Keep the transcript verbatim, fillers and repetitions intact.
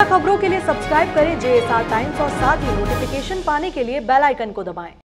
खबरों के लिए सब्सक्राइब करें जे एस आर टाइम्स और साथ ही नोटिफिकेशन पाने के लिए बेल आइकन को दबाएं।